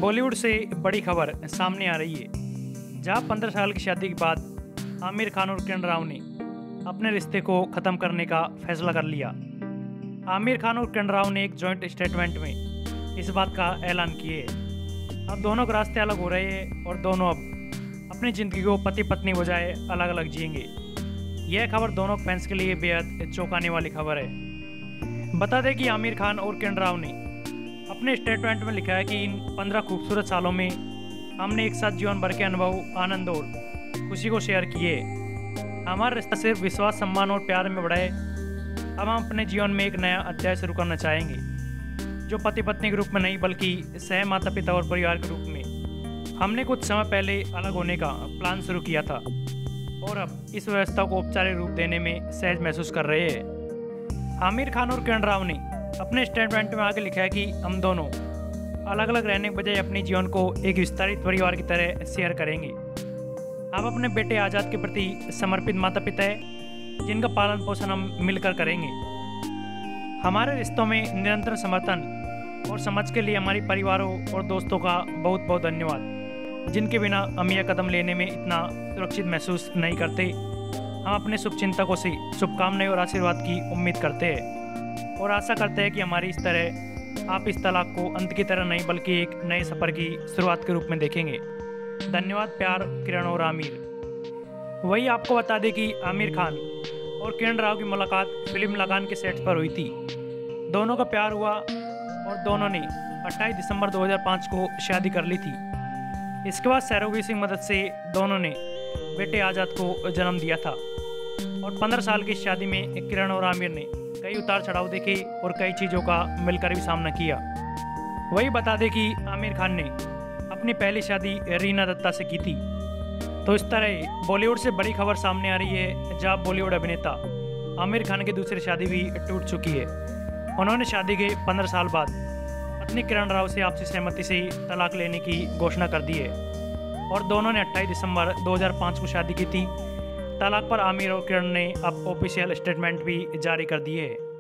बॉलीवुड से बड़ी खबर सामने आ रही है, जहां 15 साल की शादी के बाद आमिर खान और किरण राव ने अपने रिश्ते को ख़त्म करने का फैसला कर लिया। आमिर खान और किरण राव ने एक जॉइंट स्टेटमेंट में इस बात का ऐलान किए अब दोनों के रास्ते अलग हो रहे हैं और दोनों अब अपनी ज़िंदगी को पति पत्नी बजाय अलग अलग जिएंगे। यह खबर दोनों फैंस के लिए बेहद चौंकाने वाली खबर है। बता दें कि आमिर खान और किरण राव ने अपने स्टेटमेंट में लिखा है कि इन 15 खूबसूरत सालों में हमने एक साथ जीवन भर के अनुभव, आनंद और खुशी को शेयर किए। हमारा रिश्ता सिर्फ विश्वास, सम्मान और प्यार में बढ़ा है। अब हम अपने जीवन में एक नया अध्याय शुरू करना चाहेंगे, जो पति पत्नी के रूप में नहीं बल्कि सह माता पिता और परिवार के रूप में। हमने कुछ समय पहले अलग होने का प्लान शुरू किया था और अब इस व्यवस्था को औपचारिक रूप देने में सहज महसूस कर रहे हैं। आमिर खान और किरण राव ने अपने स्टेटमेंट में आगे लिखा है कि हम दोनों अलग अलग रहने के बजाय अपने जीवन को एक विस्तारित परिवार की तरह शेयर करेंगे। हम अपने बेटे आज़ाद के प्रति समर्पित माता पिता हैं, जिनका पालन पोषण हम मिलकर करेंगे। हमारे रिश्तों में निरंतर समर्थन और समझ के लिए हमारे परिवारों और दोस्तों का बहुत बहुत धन्यवाद, जिनके बिना हम यह कदम लेने में इतना सुरक्षित महसूस नहीं करते। हम अपने शुभचिंतकों से शुभकामनाएं और आशीर्वाद की उम्मीद करते हैं और आशा करते हैं कि हमारी इस तरह आप इस तलाक को अंत की तरह नहीं बल्कि एक नए सफ़र की शुरुआत के रूप में देखेंगे। धन्यवाद। प्यार, किरण और आमिर। वही आपको बता दें कि आमिर खान और किरण राव की मुलाकात फिल्म लगान के सेट पर हुई थी। दोनों का प्यार हुआ और दोनों ने 28 दिसंबर 2005 को शादी कर ली थी। इसके बाद सरोगेसी की मदद से दोनों ने बेटे आज़ाद को जन्म दिया था और 15 साल की शादी में किरण और आमिर ने कई उतार चढ़ाव देखे और कई चीज़ों का मिलकर भी सामना किया। वही बता दें कि आमिर खान ने अपनी पहली शादी रीना दत्ता से की थी। तो इस तरह बॉलीवुड से बड़ी खबर सामने आ रही है, जहां बॉलीवुड अभिनेता आमिर खान की दूसरी शादी भी टूट चुकी है। उन्होंने शादी के 15 साल बाद पत्नी किरण राव से आपसी सहमति से तलाक लेने की घोषणा कर दी है और दोनों ने 28 दिसंबर 2005 को शादी की थी। तलाक पर आमिर और किरण ने अब ऑफिशियल स्टेटमेंट भी जारी कर दिए हैं।